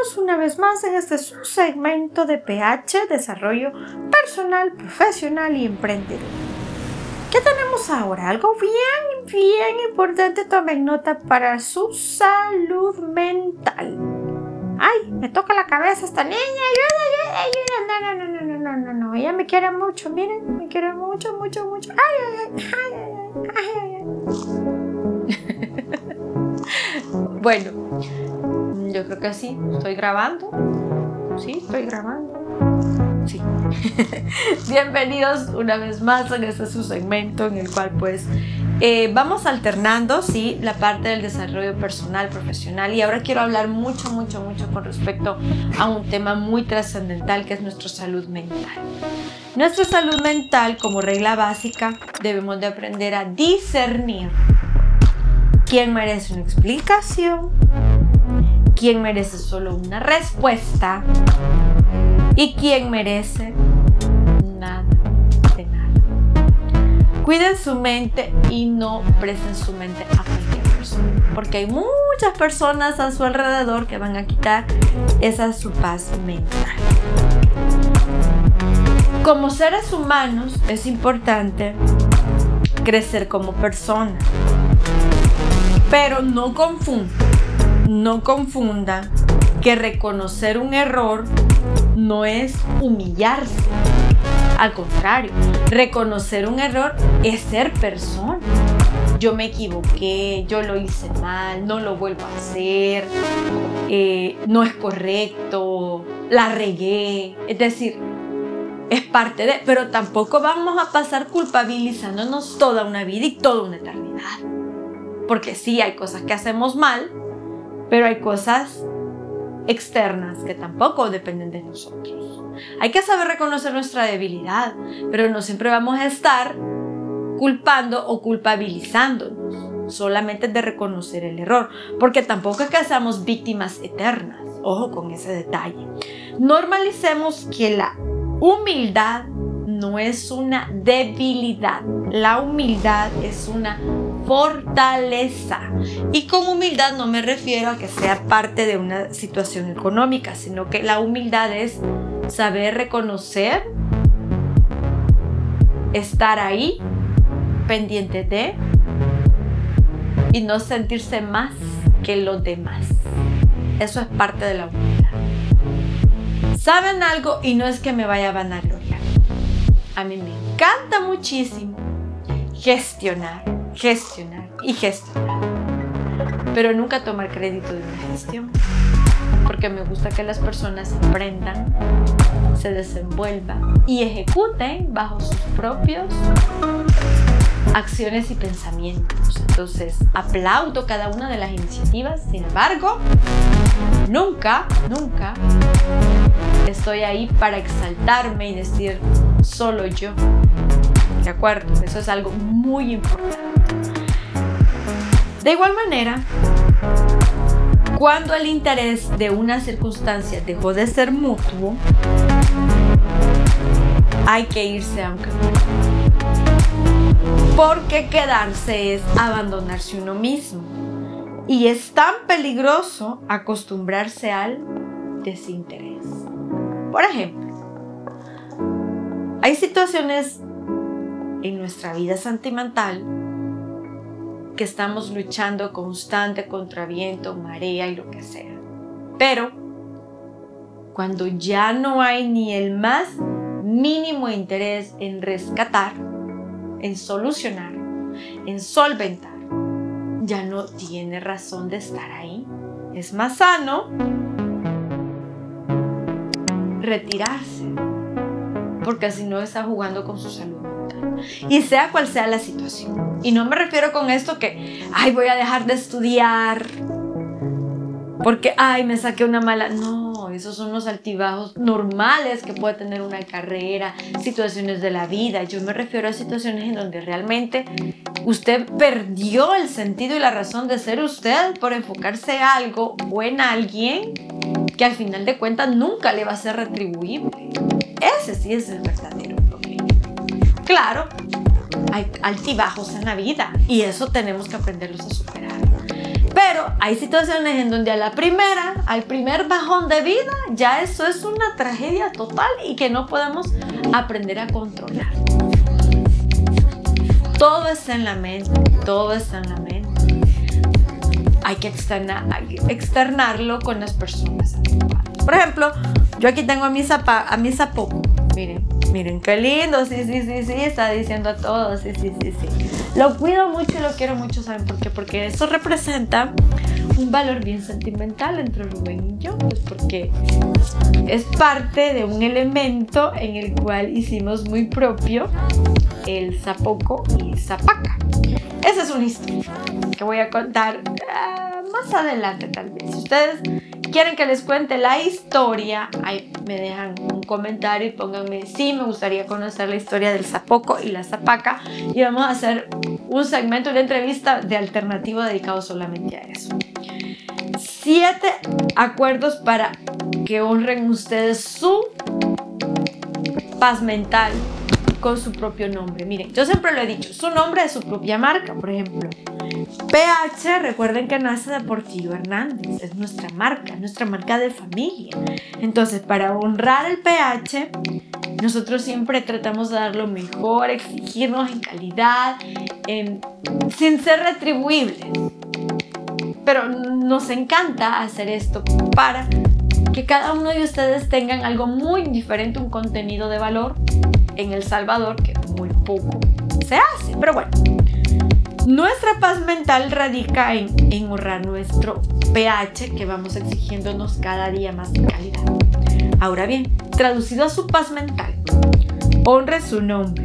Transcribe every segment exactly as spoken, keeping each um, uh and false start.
Bienvenidos una vez más en este subsegmento de P H, Desarrollo Personal, Profesional y Emprendedor. ¿Qué tenemos ahora? Algo bien, bien importante, tomen nota para su salud mental. Ay, me toca la cabeza esta niña, ayuda, ayuda, ayuda. No, no, no, no, no, no, no, ella me quiere mucho, miren, me quiere mucho, mucho, mucho. Ay, ay, ay, ay, ay, ay, ay. Bueno, yo creo que sí, estoy grabando. Sí, estoy grabando. Sí. Bienvenidos una vez más en este su segmento en el cual pues eh, vamos alternando, sí, la parte del desarrollo personal, profesional, y ahora quiero hablar mucho, mucho, mucho con respecto a un tema muy trascendental que es nuestra salud mental. Nuestra salud mental, como regla básica, debemos de aprender a discernir quién merece una explicación, quién merece solo una respuesta y quién merece nada de nada. Cuiden su mente y no presten su mente a cualquier persona, porque hay muchas personas a su alrededor que van a quitar esa su paz mental. Como seres humanos es importante crecer como persona, pero no confundan, no confundan que reconocer un error no es humillarse. Al contrario, reconocer un error es ser persona. Yo me equivoqué, yo lo hice mal, no lo vuelvo a hacer, eh, no es correcto, la regué. Es decir, es parte de, pero tampoco vamos a pasar culpabilizándonos toda una vida y toda una eternidad. Porque sí, hay cosas que hacemos mal, pero hay cosas externas que tampoco dependen de nosotros. Hay que saber reconocer nuestra debilidad, pero no siempre vamos a estar culpando o culpabilizándonos, solamente de reconocer el error, porque tampoco es que seamos víctimas eternas. Ojo con ese detalle. Normalicemos que la humildad no es una debilidad, la humildad es una fortaleza. Y con humildad no me refiero a que sea parte de una situación económica, sino que la humildad es saber reconocer, estar ahí, pendiente de, y no sentirse más que los demás. Eso es parte de la humildad. ¿Saben algo? Y no es que me vaya a vanagloriar. A mí me encanta muchísimo gestionar, gestionar y gestionar, pero nunca tomar crédito de una gestión, porque me gusta que las personas aprendan, se desenvuelvan y ejecuten bajo sus propios acciones y pensamientos. Entonces, aplaudo cada una de las iniciativas, sin embargo, nunca, nunca estoy ahí para exaltarme y decir solo yo. ¿De acuerdo? Eso es algo muy importante. De igual manera, cuando el interés de una circunstancia dejó de ser mutuo, hay que irse a un camino. Porque quedarse es abandonarse uno mismo. Y es tan peligroso acostumbrarse al desinterés. Por ejemplo, hay situaciones en nuestra vida sentimental que estamos luchando constante contra viento, marea y lo que sea. Pero cuando ya no hay ni el más mínimo interés en rescatar, en solucionar, en solventar, ya no tiene razón de estar ahí. Es más sano retirarse, porque así no está jugando con su salud mental, y sea cual sea la situación. Y no me refiero con esto que ay, voy a dejar de estudiar porque ay, me saqué una mala. No, esos son los altibajos normales que puede tener una carrera, situaciones de la vida. Yo me refiero a situaciones en donde realmente usted perdió el sentido y la razón de ser usted por enfocarse en algo o en alguien que al final de cuentas nunca le va a ser retribuible. Ese sí es el verdadero problema. Claro, hay altibajos en la vida y eso tenemos que aprenderlos a superar. Pero hay situaciones en donde a la primera, al primer bajón de vida, ya eso es una tragedia total y que no podemos aprender a controlar. Todo está en la mente, todo está en la mente. Hay que externar, hay que externarlo con las personas adecuadas. Por ejemplo, yo aquí tengo a mi, zapa, a mi zapoco. Miren, miren qué lindo, sí, sí, sí, sí, está diciendo a todos, sí, sí, sí, sí. Lo cuido mucho y lo quiero mucho, ¿saben por qué? Porque eso representa un valor bien sentimental entre Rubén y yo, pues porque es parte de un elemento en el cual hicimos muy propio el zapoco y zapaca. Esa es una historia que voy a contar uh, más adelante tal vez. Si ustedes quieren que les cuente la historia, ahí me dejan un comentario y pónganme sí, me gustaría conocer la historia del zapoco y la zapaca, y vamos a hacer un segmento, una entrevista de alternativo dedicado solamente a eso. Siete acuerdos para que honren ustedes su paz mental con su propio nombre. Miren, yo siempre lo he dicho, su nombre es su propia marca. Por ejemplo, P H, recuerden que nace de Portillo Hernández, es nuestra marca, nuestra marca de familia. Entonces, para honrar el P H, nosotros siempre tratamos de dar lo mejor, exigirnos en calidad, en, sin ser retribuibles. Pero nos encanta hacer esto para que cada uno de ustedes tengan algo muy diferente, un contenido de valor en El Salvador que muy poco se hace. Pero bueno, nuestra paz mental radica en, en honrar nuestro P H que vamos exigiéndonos cada día más de calidad. Ahora bien, traducido a su paz mental, honre su nombre.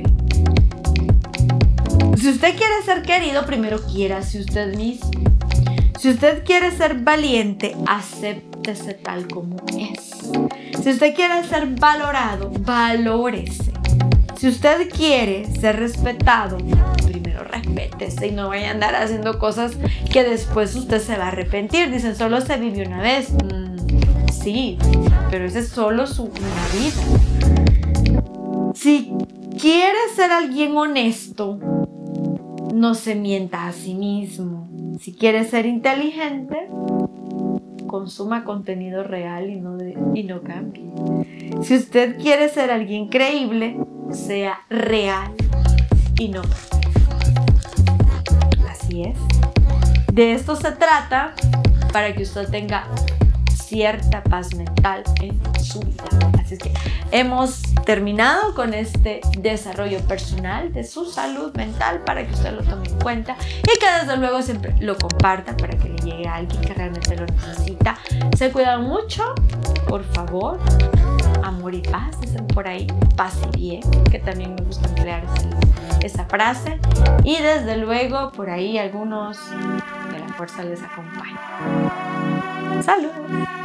Si usted quiere ser querido, primero quiérase usted mismo. Si usted quiere ser valiente, acéptese tal como es. Si usted quiere ser valorado, valórese. Si usted quiere ser respetado, primero respétese y no vaya a andar haciendo cosas que después usted se va a arrepentir. Dicen, solo se vive una vez. Mm, sí, pero ese es solo su una vida. Si quiere ser alguien honesto, no se mienta a sí mismo. Si quiere ser inteligente, consuma contenido real y no, de, y no cambie. Si usted quiere ser alguien creíble, sea real y no perfecto. Así es. De esto se trata para que usted tenga cierta paz mental en su vida. Así es que hemos terminado con este desarrollo personal de su salud mental para que usted lo tome en cuenta y que desde luego siempre lo comparta para que le llegue a alguien que realmente lo necesita. Se cuidan mucho, por favor. Amor y paz, dicen por ahí. Paz y bien, que también me gusta emplear esa, esa frase. Y desde luego por ahí algunos que la fuerza les acompaña. ¡Salud!